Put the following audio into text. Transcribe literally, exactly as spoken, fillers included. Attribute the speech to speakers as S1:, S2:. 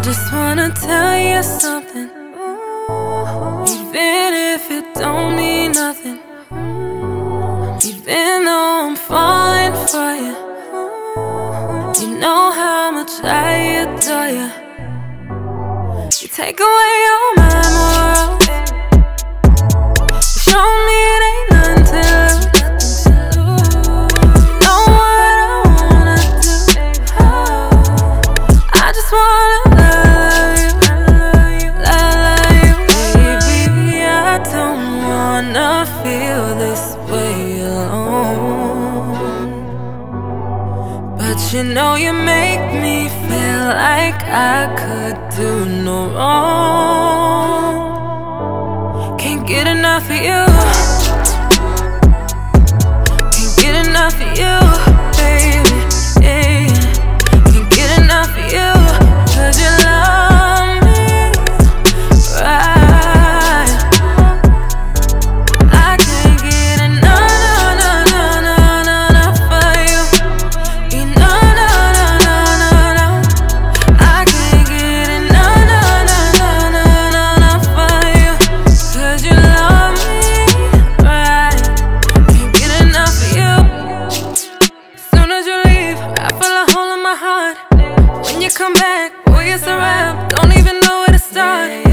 S1: just wanna tell you something, even if it don't mean nothing. Even though I'm falling for you, you know how much I adore you. You take away all my morals, you show me it ain't nothing to lose. You know what I wanna do. I just wanna love you, love you, baby. I don't wanna feel this way alone, but you know you make me feel like I could do no wrong. Can't get enough of you, can't get enough of you, baby, yeah. Can't get enough of you, 'cause you love me right. I can't get enough, no, no, no, no, no, for you. You know, no, no, no, no, no. I can't get enough, no, no, no, no, no, no, for you. 'Cause you love me right. Can't get enough of you. Soon as you leave, I feel a hole in my heart. When you come back, boy, it's a wrap. Don't even know where to start.